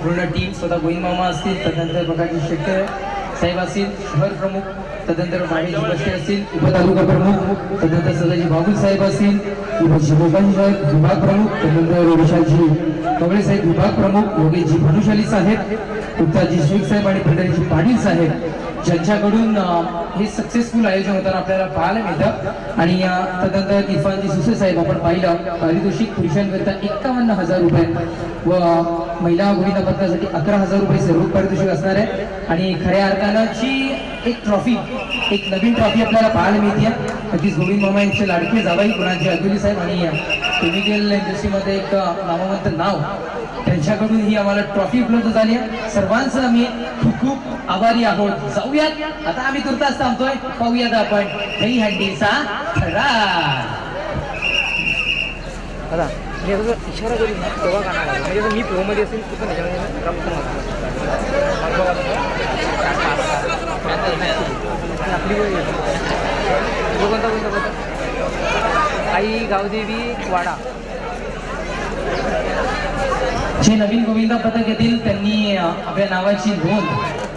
पूर्ण टीम, स्वतः गोविंद मामा असतील, तदनंतर बघाजी शेट्टे साहेब असतील, शहर प्रमुख, तदनंतर माहेजी बस्ते असतील, उपतालुका प्रमुख, तदनंतर सदाजी बाबू साहेब असतील, शिवकांत साहेब विभाग प्रमुख, तदनंतर विशालजी कवळे साहेब विभाग प्रमुख, योगेशजी भानुशाली साहेब, उत्ताजी शेख साहेब आणि पंढरीजी पाटील साहेब ज्यांच्याकडून हे सक्सेसफुल आयोजन होताना आपल्याला पाहायला मिळतं. आणि तदनंतर इरफानजी सुसे साहेब आपण पाहिलं, पारितोषिक पुरुषांकरिता 51,000 रुपये व महिला गोविंदा पथकासाठी 11,000 रुपये सर्व पारितोषिक असणार आहे. आणि खऱ्या अर्थानं जी एक ट्रॉफी, एक नवीन ट्रॉफी आपल्याला पाहायला मिळते. नक्कीच गोविंद मामा यांचे लाडके जावाई गुणाजी अब्दुली साहेब आणि केमिकल इंडस्ट्रीमध्ये एक नामवंत नाव, त्यांच्याकडून ही आम्हाला ट्रॉफी उपलब्ध झाली आहे. सर्वांचं आम्ही खूप खूप आभारी आहोत. जाऊयात आता, आम्ही तुर्तास थांबतोय, पाहूयात आपण दही हंडीचा थरार. इशारा करून तेव्हा गाणार म्हणजे मी प्रोमध्ये असेल तू पण आई गावदेवी वाडा जे नवीन गोविंदा पथक येतील त्यांनी आपल्या नावाची नोंद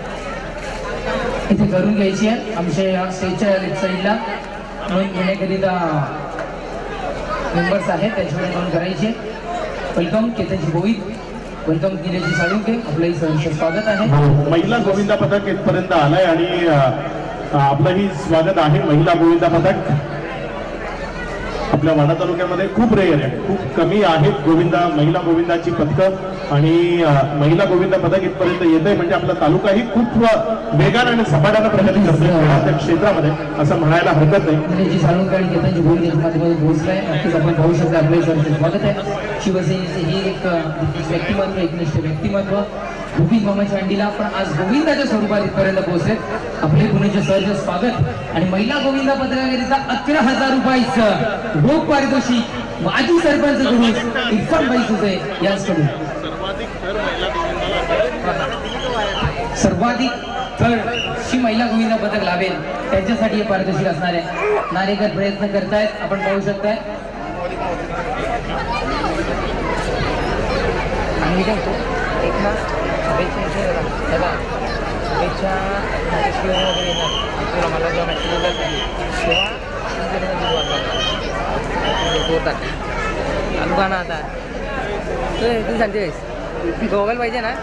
इथे करून घ्यायची आहे. आमच्या स्टेजच्या लेफ्ट साईडला नोंद घेण्याकरिता मेंबर्स आहेत, त्यांच्याकडे नोंद करायची. वेलकम केतनजी गोविंद, वेलकम निलेशजी साळुंके, आपलंही सहर्ष स्वागत आहे. महिला गोविंदा पथक इथपर्यंत आलाय आणि आपलंही स्वागत आहे. महिला गोविंदा पथक आपल्या वाडा तालुक्यामध्ये खूप रेअर आहे, खूप कमी आहेत गोविंदा, महिला गोविंदाची पथकं. आणि महिला गोविंदा पथक इथपर्यंत येत आहे म्हणजे आपला तालुकाही खूप वेगाने आणि झपाट्याने प्रगती करतोय त्या क्षेत्रामध्ये, असं म्हणायला हरकत नाही. निलेशजी साळुंके आणि केतनजी गोविंद यांच्या माध्यमातून पोहोचलाय. नक्कीच आपण पाहू शकता, आपलंही सहर्ष स्वागत आहे. शिवसेनेचे हे एक व्यक्तिमत्व, एकनिष्ठ व्यक्तिमत्व गोविंद मामाच्या हंडीला आपण आज गोविंदाच्या स्वरूपात इथपर्यंत पोहोचले. आपले पुण्याचे सहर्ष स्वागत. आणि महिला गोविंदा पथकाकरिता 11,000 रुपयाचं रोख पारितोषिक माजी सरपंच इरफानभाई सुसे यांच्याकडून. सर्वाधिक थर जी महिला गोविंदा पथक लाभेल त्यांच्यासाठी हे पारितोषिक असणार आहे. नारेकर प्रयत्न करतायत, आपण पाहू शकताय. एक ना शुभेच्छा वगैरे येणार तुला मला जेव्हा मॅसेज तेव्हा गाणं आता तू सांगतेस गोगल पाहिजे ना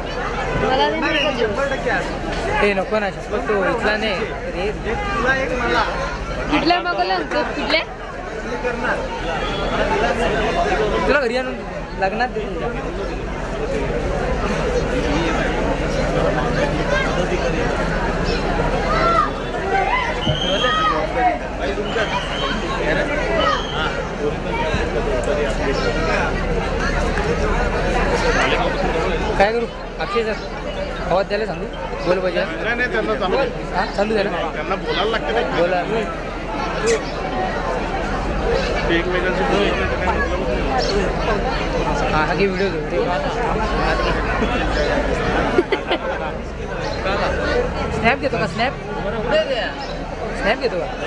ते नको ना शपथ, तो इथला नाही कुठल्या मागवलं कुठल्या तुला घरी आणून लग्नात काय करू अक्षय सर आवाज द्यायला सांगू बोल पाहिजे चालू द्यायला त्यांना बोलायला लागतं, बोला हा हा घे व्हिडिओ घेऊ स्नॅप घेतो का स्नॅप स्नॅप घेतो का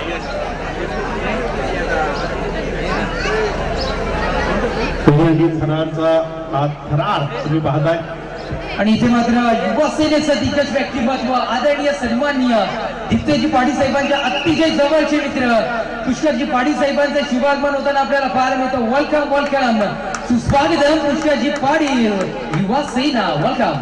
थरारचा हा थरार तुम्ही पाहताय. आणि इथे मात्र युवा सेनेचं दिग्गज व्यक्तिमत्व आदरणीय सन्माननीय दिप्तेजी पाटील साहेबांच्या अतिशय जवळचे मित्र पुष्करजी पाटील साहेबांचं शुभागमन होताना आपल्याला पाहायला मिळतं. वेलकम वेलकम, सुस्वागतम पुष्करजी पाटील, युवा सेना, वेलकम.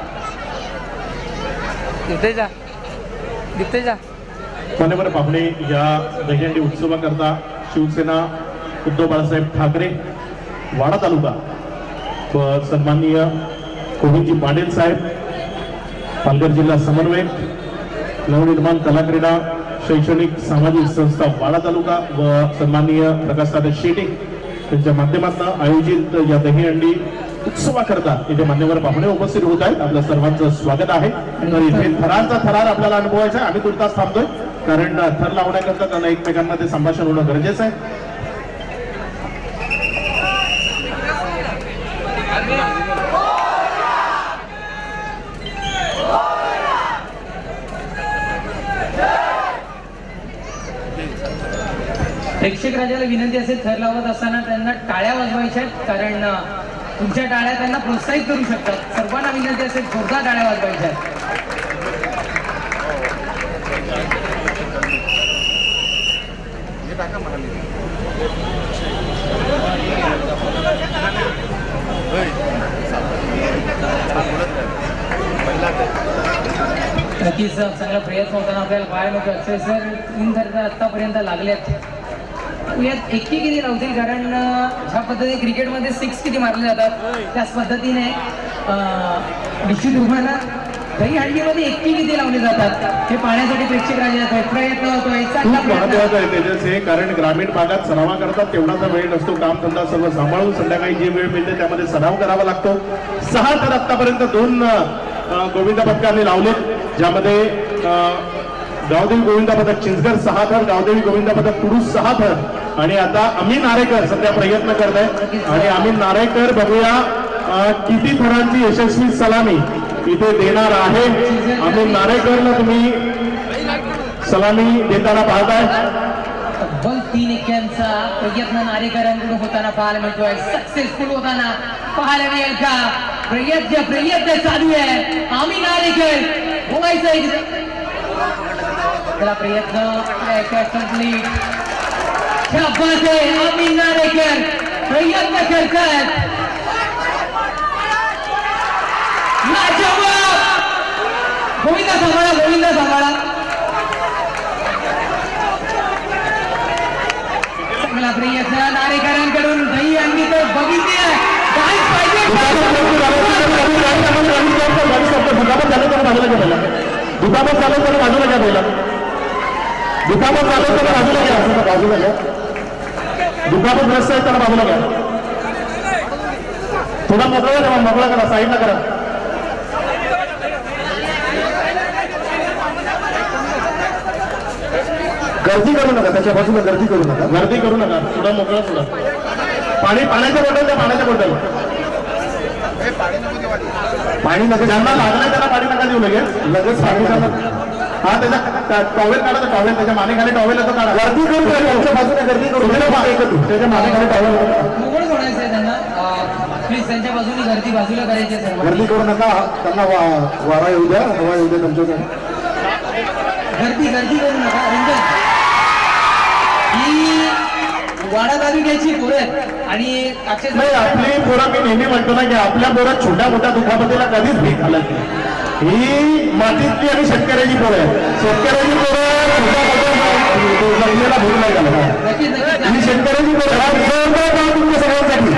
दिप्तेजा मान्यवर पाहुणे, या दहीहंडी उत्सवाकरता शिवसेना उद्धव बाळासाहेब ठाकरे वाडा तालुका व सन्माननीय गोविंदजी पाटील साहेब, पालघर जिल्हा समन्वयक, नवनिर्माण कलाक्रीडा शैक्षणिक सामाजिक संस्था वाडा तालुका व सन्माननीय प्रकाशदादा शेटे यांच्या माध्यमातून आयोजित या दहीहंडी उत्सवाकरता इथे मान्यवर पाहुणे उपस्थित होत आहेत. आपल्या सर्वांचं स्वागत आहे. तर इथे थरारचा थरार आपल्याला अनुभवायचा आहे. आम्ही तुर्तास थांबतोय कारण थर लावण्याकरता त्यांना एकमेकांमध्ये संभाषण होणं गरजेचं आहे. प्रेक्षक राजाला विनंती असेल, थर लावत असताना त्यांना टाळ्या वाजवायच्या आहेत, कारण तुमच्या टाळ्या त्यांना प्रोत्साहित करू शकतात. सर्वांना असेल जोरदार टाळ्या वाजवायच्या. नक्कीच चांगला प्रयत्न होताना आपल्याला पाहायला मिळतो. अक्षय सर 3 तर आतापर्यंत लागल्यात. यात एक्की किती लावतील, कारण ज्या पद्धतीने क्रिकेटमध्ये 6 किती मारले जातात त्याच पद्धतीने निश्चित रूपानं दहीहंडीमध्ये एक्की किती लावले जातात हे पाहण्यासाठी प्रेक्षक राजे आहेत. प्रयत्न होतोय चांगला खूप महत्वाचं आहे तेजस हे, कारण ग्रामीण भागात सरावा करतात तेवढाचा वेळ नसतो. काम धंदा सर्व सांभाळून संध्याकाळी जी वेळ मिळते त्यामध्ये सराव करावा लागतो. 6 तर आतापर्यंत 2 गोविंद पदकांनी लावलेत, ज्यामध्ये गावदेवी गोविंद पदक चिंचगड 6 थर, गावदेवी गोविंद पदक पुरुष 6 थर. आणि आता अमीन नारेकर सध्या प्रयत्न करत आहे आणि अमीन नारेकर बघूया किती थरांची यशस्वी सलामी इथे देणार आहे. अमीन नारेकरला तुम्ही सलामी देताना पाहताय. तब्बल 3 एक्क्यांचा प्रयत्न नारेकरांकडून होताना पाहायला मिळतोय. सक्सेसफुल होताना पाहायला मिळेल का? प्रयत्न चालू आहे. आम्ही नारेकर बोलायचं आहे त्याला प्रयत्न कंप्लीट. आम्ही नारेकर प्रयत्न करतात. गोविंदा सांभाळा. चांगला प्रयत्न नारेकरांकडून. दही अंगी तर बघितली पाहिजे. दुखापत झालं तर बाजूला घ्या पहिला. दुखापत झालं तर बाजूला घ्या पहिला. दुखापत झालं तर बाजूला घ्या. बाजूला घ्या. दुखापतग्रस्त आहे त्याला बाजूला घ्या. थोडा मोकळा करा, साईडला करा. गर्दी करू नका, त्याच्या बाजूला गर्दी करू नका. थोडा मोकळा सोडा. पाण्याच्या बॉटल द्या. पाणी नका, ज्यांना लागलंय त्याला पाणी नका देऊ लगेच पाणी. हा त्याच्या टॉवेल काढा. टॉवेल त्याच्या मानेखाली टॉवेल येतो काढा. गर्दी करू, त्याच्या बाजूला गर्दी करू. त्याच्या मानेखाली टॉवेल मोकळं सोडायचंय त्यांना. प्लीज त्यांच्या बाजूने गर्दी बाजूला करायची. गर्दी करू नका, त्यांना वारा येऊ द्या, हवा येऊ द्या तुमच्याकडे. गर्दी करू नका. रंजन ही वाडा तालुक्याची पोरं आणि नाही, आपली पोरं मी नेहमी म्हणतो ना की आपल्या पोरात छोट्या मोठ्या दुखापतीला कधीच भीक घालत नाही. ही मातीतली आणि शेतकऱ्याची पोरं आहे. शेतकऱ्याची पोरं जगलेला भूक नाही घालत. ही शेतकऱ्याची पोरं तुमच्या सगळ्यांसाठी.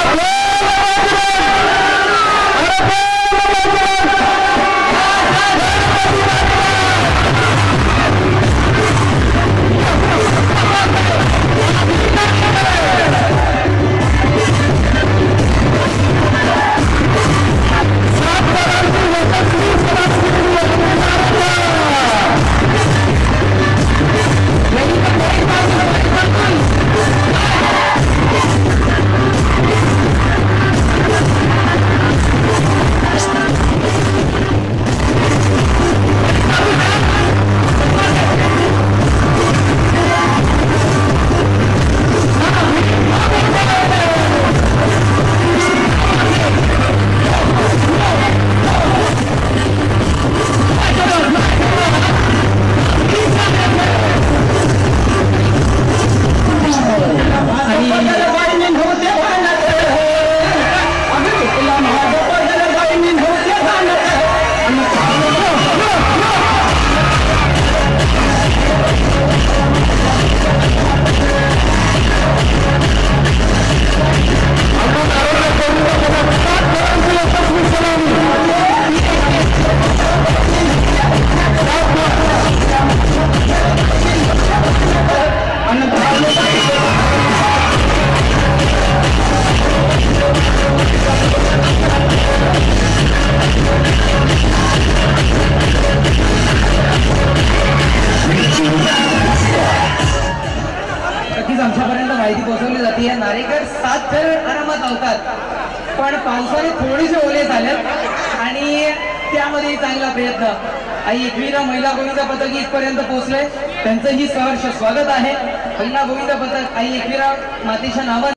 आमच्यापर्यंत माहिती पोहोचवली जाते. नारेकर 7 थर आरामात लावतात, पण पावसाने थोडेसे ओले झालेत आणि त्यामध्ये चांगला प्रयत्न. आई एकविरा महिला गोविंद पदक इथपर्यंत पोहोचले. त्यांचंही सहर्ष स्वागत आहे. महिला गोविंद पदक आई एकविरा मातेच्या नावाने